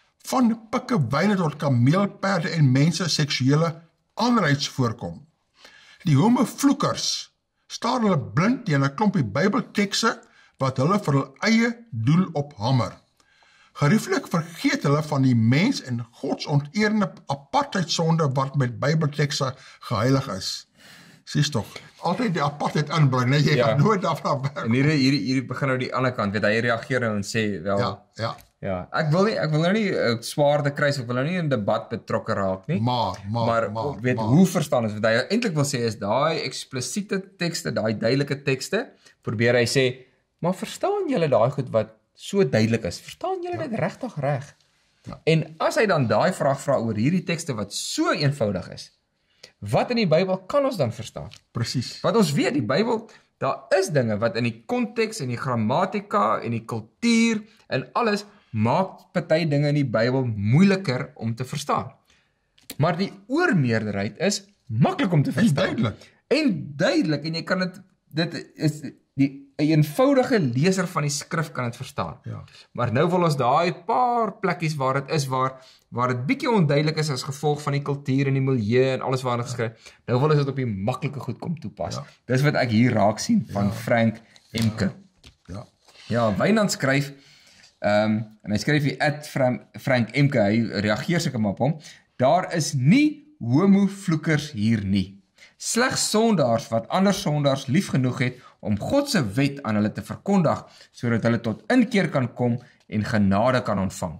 van pikkewyne tot kameelperde en mense seksuele aanreids voorkom. Die homovloekers staar hulle blind teen 'n klompie Bybeltekste wat hulle vir hul eie doel ophamer. Gerieflik vergeet hulle van die mens en godsonterende apartheidsonde wat met Bybeltekste geheilig is. Sies tog, altyd die apartheid inbring, nee, jy Ja. kan nooit daarvan weg. En hier hier hier begin nou die ander kant, weet hy reageer nou en sê wel Ja, ja, ja, ek wil nie ek wil nou nie uh, swaarde kry, ek wil nou nie in debat betrokke raak nie. maar, maar, maar, maar, weet maar. hoe verstaan is wat hy eintlik wil sê is daai eksplisiete tekste, daai duidelike tekste, probeer hy sê, maar verstaan julle daai goed wat so duidelik is? Verstaan julle ja. dit regtig reg? Ja. En as hy dan daai vraag vra oor hierdie tekste wat so eenvoudig is, wat in die Bybel kan ons dan verstaan? Presies. Wat ons weet, die Bybel, daar is dinge wat in die konteks en die grammatika en die kultuur en alles maak party dinge in die Bybel moeiliker om te verstaan. Maar die oormeerderheid is maklik om te verstaan. En duidelik. En duidelik, en jy kan dit, dit is die 'n eenvoudige leser van die skrif kan dit verstaan. Ja. Maar nou wil ons daai paar plekkies waar dit is, waar waar dit bietjie onduidelik is as gevolg van die kultuur en die milieu en alles waar dit geskryf, nou wil ons dit op die maklike goed kom toepas. Ja. Dis wat ek hier raak sien van Ja. Frank Emke. Ja. Ja, Wynand skryf, ehm um, en hy skryf hier at Frank, Frank Emke, hy reageer seker maar op hom, daar is nie homovloekers hier nie. Slegs sondaars wat ander sondaars lief genoeg het om God se wet aan hulle te verkondig, sodat hulle tot inkeer kan kom en genade kan ontvang.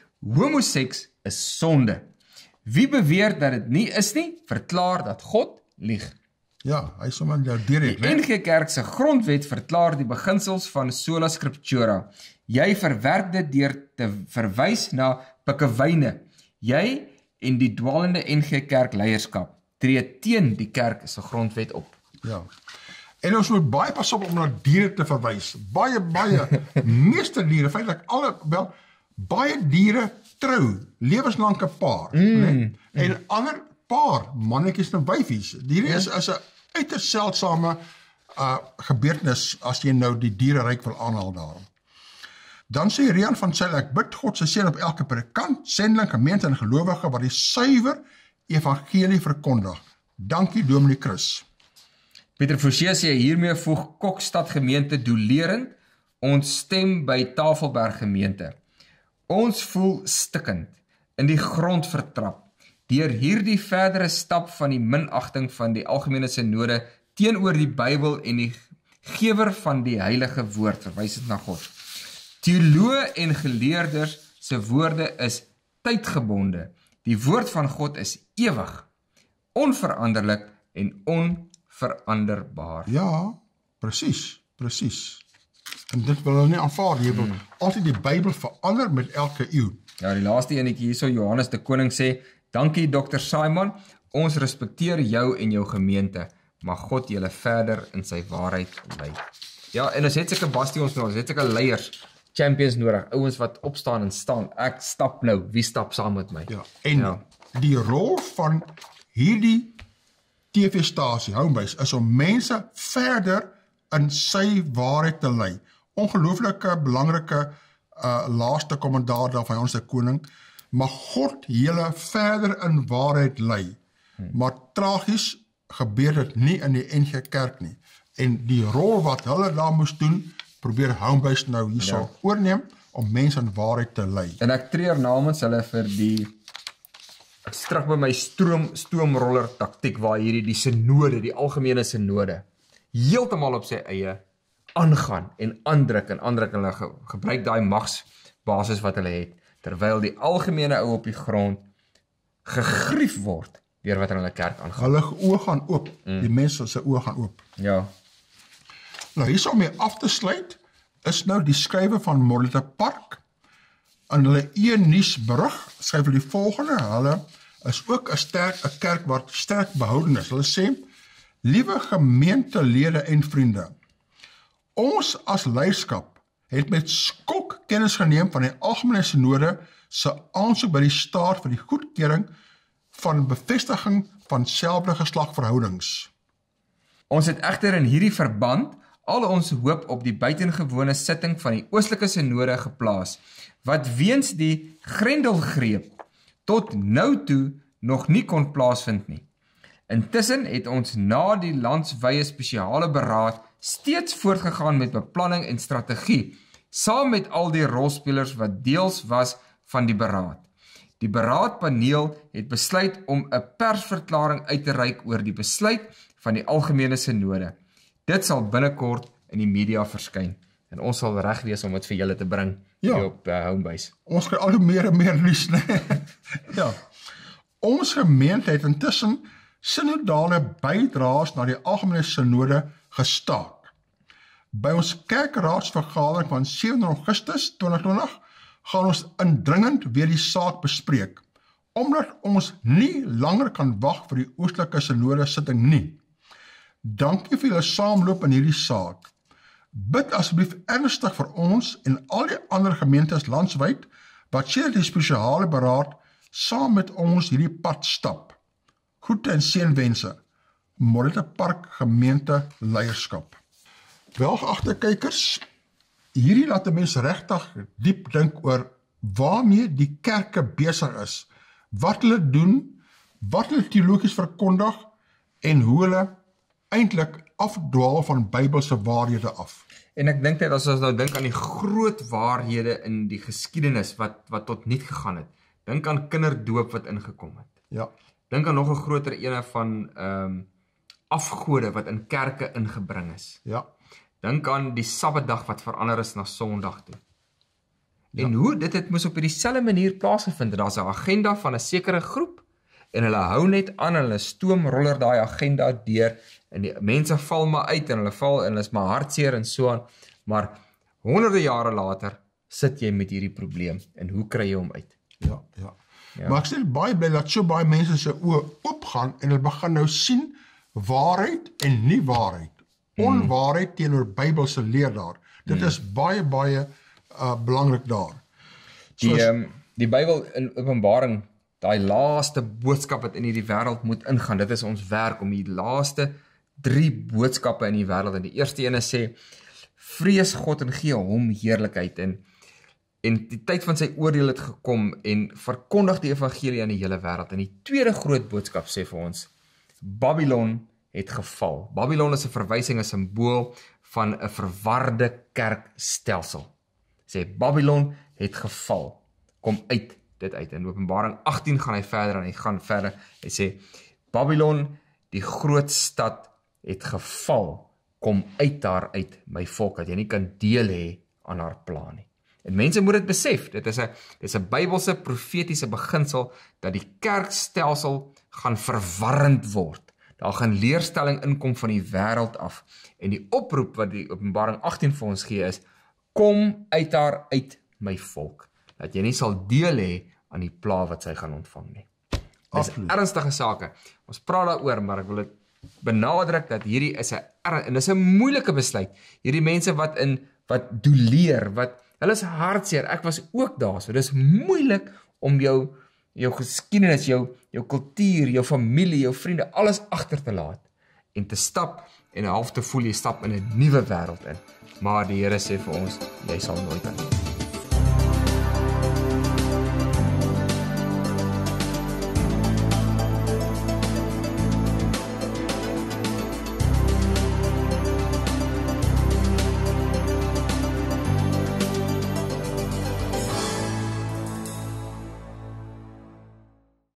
Homoseks is sonde. Wie beweer dat dit nie is nie, verklaar dat God lieg. Ja, hy is sommer nou direk, Die N G Kerk se grondwet verklaar die beginsels van sola scriptura. Jy verwerk dit deur te verwys na pikkewyne. Jy en die dwalende N G Kerk leierskap tree teen die kerk se grondwet op. Ja. En ons moet baie pas op om na diere te verwys. Baie, baie, meeste diere, feitlik alle, wel, baie diere trou, lewenslange paar. Mm. Nee? En ander paar, mannetjies en wyfies. Diere is, is 'n uiters seldsame uh, gebeurtenis as jy nou die diereryk wil aanhaal daarom. Dan sê Rian van Sail, ek bid God se seën op elke predikant, sendeling, gemeente en gelowige wat die suiwer evangelie verkondig. Dankie Dominee Chris. Pieter Forsie sê hiermee voeg Kokstad gemeente doelerend ons stem by Tafelberg gemeente. Ons voel stikkend, in die grond vertrap, deur hierdie verdere stap van die minagting van die algemene synode teenoor die Bybel en die gewer van die heilige woord, verwys dit na God. Teoloë en geleerders se woorde is tydgebonde. Die woord van God is ewig, onveranderlik en onveranderbaar. Ja, presies, presies. En dit wil hulle nie aanvaar, jy wil hmm. altyd die Bybel verander met elke eeu. Ja, die laaste enetjie hierso, Johannes de Koning sê, dankie dokter Simon, ons respekteer jou en jou gemeente, maar God julle verder in sy waarheid lei. Ja, en ons het seker bastions nodig, ons het seker leiers, champions nodig, ouens wat opstaan en staan, ek stap nou, wie stap saam met my? Ja, en ja. Die rol van hierdie T V-stasie, Homebase, is om mense verder in sy waarheid te lei. Ongelooflike, belangrike uh, laaste kommentaar daar van ons se koning, maar God julle verder in waarheid lei. Hmm. Maar tragies gebeur dit nie in die N G Kerk nie. En die rol wat hulle daar moes doen, probeer Homebase nou hierso ja. oorneem om mense in waarheid te lei. En ek treur namens hulle vir die ek strak by my stroom stoomroller taktiek waar hierdie die synode, die algemene synode heeltemal op sy eie aangaan en aandruk en aandruk en hulle ge, gebruik daai magsbasis wat hulle het, terwyl die algemene ou op die grond gegrief word deur wat in hulle kerk aangaan. Hulle oë gaan oop, mm. die mense se oë gaan oop. Ja. Nou hierso om mee af te sluit, is nou die skrywe van Morletta Park. In hulle e-nuus berig skryf hulle die volgende, hulle is ook 'n sterk 'n kerk wat sterk behouden is. Hulle sê, liewe gemeentelede en vriende, ons as leierskap het met skok kennis geneem van die algemene synode se aansoek by die staat vir die goedkeuring van bevestiging van selfde geslagverhoudings. Ons het egter in hierdie verband al ons hoop op die buitengewone sitting van die Oostelike Sinode geplaas, wat weens die grendelgreep tot nou toe nog nie kon plaasvind nie. Intussen het ons na die landswye spesiale beraad steeds voortgegaan met beplanning en strategie, saam met al die rolspelers wat deels was van die beraad. Die beraadpaneel het besluit om 'n persverklaring uit te reik oor die besluit van die Algemene Sinode. Dit sal binnekort in die media verskyn en ons sal reg wees om dit vir julle te bring Ja. hier op uh, Homebase. Ons kry al hoe meer en meer nuus, nee. Ja. Ons gemeente het intussen synodale bydraes na die Algemene Sinode gestaak. By ons kerkraadsvergadering van sewende Augustus tweeduisend twintig gaan ons indringend weer die saak bespreek, omdat ons nie langer kan wag vir die Oostelike Sinode sitting nie. Dankie vir julle saamloop in hierdie saak. Bid asseblief ernstig vir ons en al die ander gemeentes landwyd wat sedert die spesiale beraad saam met ons hierdie pad stap. Groete en seënwense. Morita Park Gemeente Leierskap. Wel, geagte kykers, hierdie laat 'n mens regtig diep dink oor waarmee die kerke besig is, wat hulle doen, wat hulle teologies verkondig en hoe hulle eintlik afdwaal van Bybelse waarhede af. En ek dink net as ons nou dink aan die groot waarhede in die geskiedenis wat wat tot niet gegaan het. Dink aan kinderdoop wat ingekom het. Ja. Dink aan nog 'n groter ene van ehm um, afgode wat in kerke ingebring is. Ja. Dink aan die Sabbatdag wat verander is na Sondag toe. Ja. En hoe dit het moes op dieselfde manier plaasgevind. Daar's 'n agenda van 'n sekere groep en hulle hou net aan, hulle stoomroller daai agenda deur en die mense val maar uit en hulle val en hulle is maar hartseer en so aan. Maar honderde jare later sit jy met hierdie probleem en hoe kry jy hom uit? Ja, ja. Ja. Maar ek sê baie bly dat so baie mense se oë oopgaan en hulle begin nou sien waarheid en nie waarheid. Onwaarheid teenoor Bybelse leer daar. Dit is baie baie uh, belangrik daar. Die Soos, um, die Bybel in Openbaring, daai laaste boodskap wat in hierdie wêreld moet ingaan, dit is ons werk om die laaste drie boodskappe in die wêreld. En die eerste ene sê, vrees God en gee hom heerlikheid. En, en die tyd van sy oordeel het gekom en verkondig die evangelie aan die hele wêreld. En die tweede groot boodskap sê vir ons, Babylon het geval. Babylon is 'n verwysing, 'n simbool van 'n verwarde kerkstelsel. Sê Babylon het geval. Kom uit dit uit. In Openbaring agttien gaan hy verder en hy gaan verder. Hy sê Babylon, die groot stad, het geval. Kom uit daar uit, my volk, dat jy nie kan deel hê aan haar plan nie. En mense moet dit besef. Dit is 'n dit is 'n Bybelse profetiese beginsel dat die kerkstelsel gaan verwarrend word. Daar gaan leerstelling inkom van die wêreld af. En die oproep wat die Openbaring agttien vir ons gee is, kom uit daar uit, my volk, dat jy nie sal deel hê aan die pla wat sy gaan ontvang nie. Dis ernstige sake. Ons praat daaroor, maar ek wil dit benadruk dat hierdie is 'n en dis 'n moeilike besluit. Hierdie mense wat in wat doleer, wat hulle is hartseer. Ek was ook daar, so dis moeilik om jou jou geskiedenis, jou jou kultuur, jou familie, jou vriende, alles agter te laat en te stap en half te voel jy stap in 'n nuwe wêreld in. Maar die Here sê vir ons, jy sal nooit aan